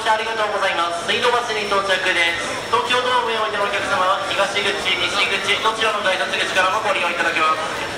してありがとうございます。水道橋に到着です。東京ドームへおいでのお客様は東口、西口どちらの改札口からもご利用いただけます。